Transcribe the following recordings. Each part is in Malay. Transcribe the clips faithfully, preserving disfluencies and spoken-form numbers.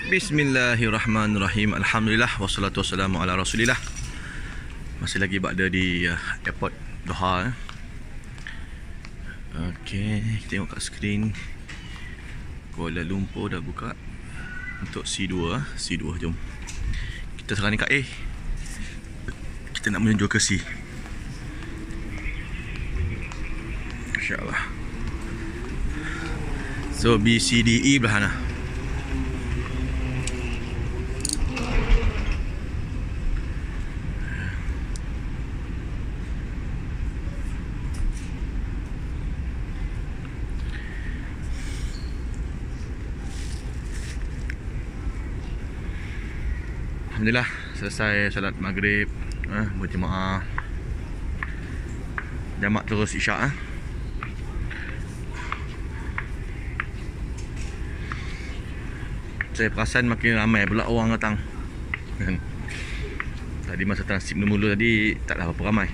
Bismillahirrahmanirrahim. Alhamdulillah wassalatu wassalamu ala Rasulillah. Masih lagi berada di uh, airport Doha. eh. Okey, tengok kat skrin Kuala Lumpur dah buka untuk C dua. C dua, jom kita sekarang ni kat A. Kita nak menuju ke C. InsyaAllah. So B, C, D, E belah sana. Alhamdulillah selesai salat maghrib, eh, berjemaah. Jamak terus isyak. eh. Saya perasan makin ramai pula orang datang. Tadi masa transit mula-mula tadi taklah berapa ramai.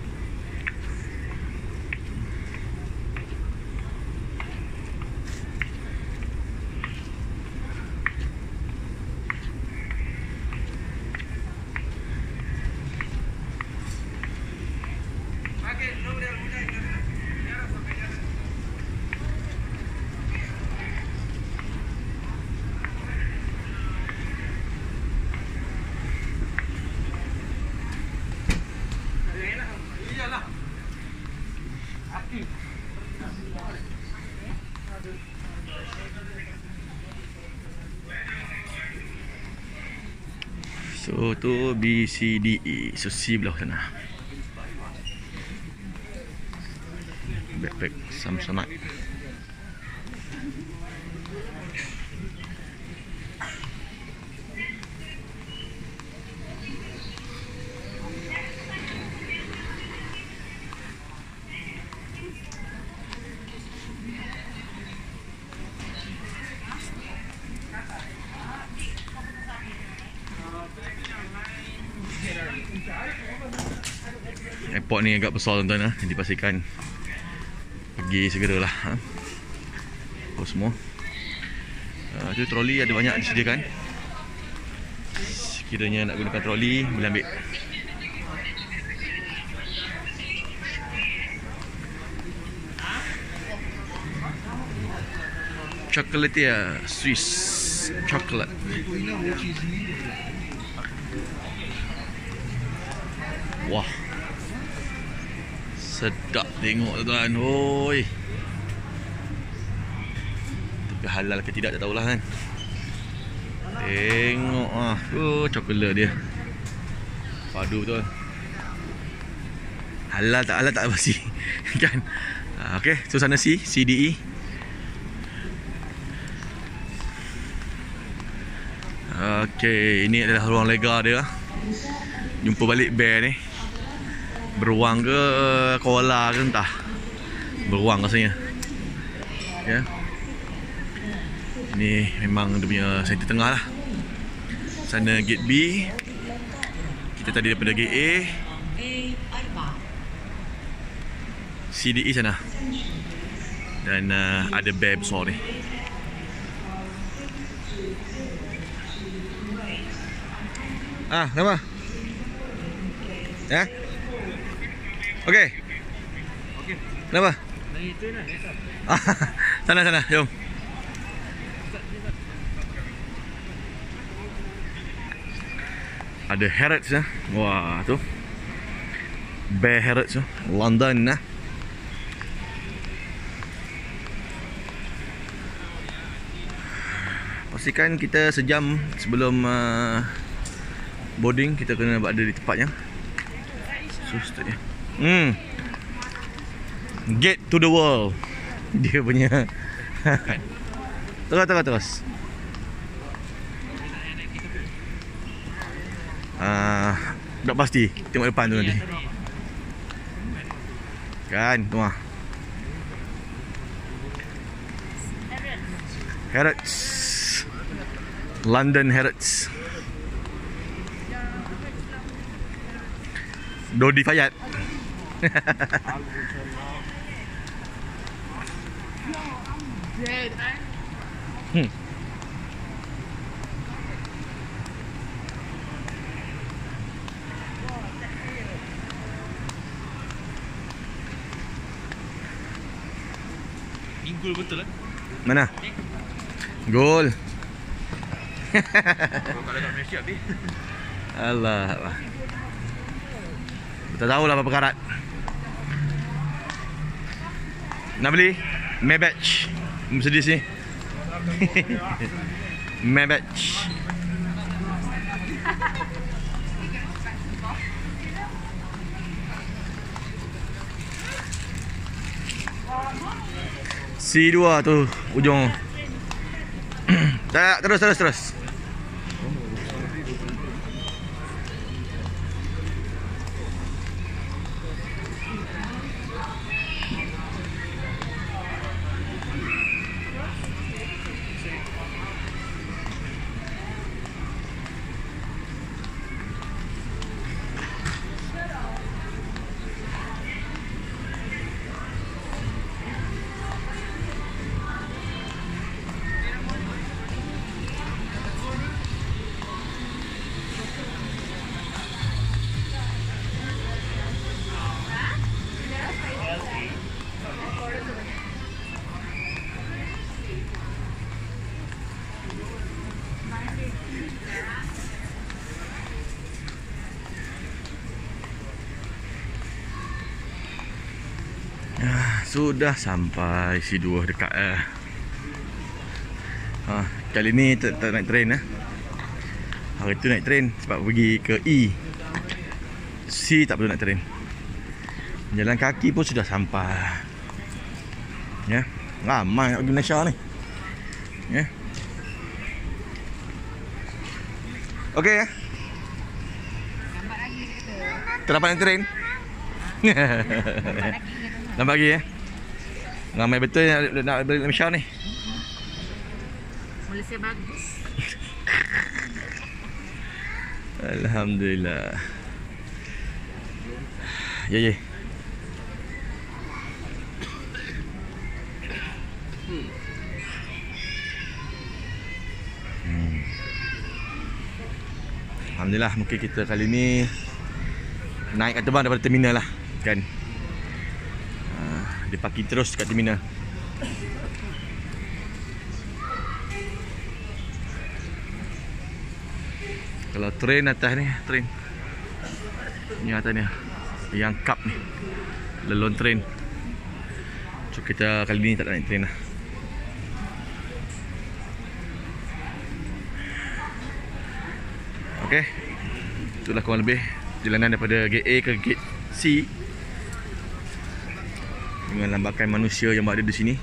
So tu B, C, D, E. So C belah sana. Backpack Samsonite. Airport ni agak besar tuan-tuan, ha? Jadi pastikan pergi segeralah, ha? Oh semua uh, tu troli ada banyak disediakan. Sekiranya nak gunakan troli boleh ambil. Chocolatier Swiss chocolate. Wah, sedap tengok tuan-tuan. Oi. Tapi halal ke tidak tak tahulah kan. Tengok ah. Oh, coklat dia. Padu tu. Halal tak halal tak pasti. Kan. Ah, okey, so sana C, C D E. Okey, ini adalah ruang lega dia. Jumpa balik bear ni. Beruang ke koala ke entah. Beruang rasanya. Ya. Ini memang dia punya center tengah lah. Sana gate B. Kita tadi daripada gate A. C D E sana. Dan uh, ada bear besar ni. Ah, kenapa? Ya? Okey. Okey. Kenapa? Naik train lah. Sana sana, jom. Ada Harrods lah. Wah, tu. Bear Harrods tu. London lah. Pastikan kita sejam sebelum uh, boarding kita kena berada di tempatnya. Susah dia. Hmm. Gate to the world. Dia punya. Terus terus terus. Ah, tak pasti. Tengok depan tu nanti. Kan, tu ah. Harrods. London Harrods. Dodi Fayat. hmm. Gol betul lah. Mana? Gol. Kalau kat Malaysia habis. Allah Allah. Tak tahulah apa karat. Nak beli? Mebach. Mercedes ni. Mebach. C dua tu ujung. Tak, terus terus terus. Sudah sampai C dua dekat eh. Ha, kali ni tak, tak naik train eh. Hari tu naik train sebab pergi ke E. C tak perlu naik train. Jalan kaki pun sudah sampai. Ya, ramai orang Malaysia ni. Ya. Okey ya. Terdapat naik train. Nampak lagi ya. Ramai betul yang nak beli Malaysia ni. Malaysia bagus. Alhamdulillah. Ya ya. Hmm. Alhamdulillah, mungkin kita kali ni naik kat terbang daripada terminal lah kan. Dia parking terus kat terminal. Kalau train atas ni, train ni atas ni, yang cup ni, lelon train. So kita kali ni tak naik train lah. Okay, itulah kurang lebih jalanan daripada gate A ke gate C dengan lambakan manusia yang berada di sini.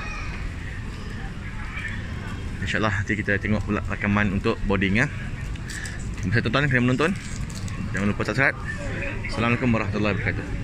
InsyaAllah nanti kita tengok pula rakaman untuk boarding ya. Terima kasih tuan-tuan kerana menonton. Jangan lupa subscribe. Assalamualaikum warahmatullahi wabarakatuh.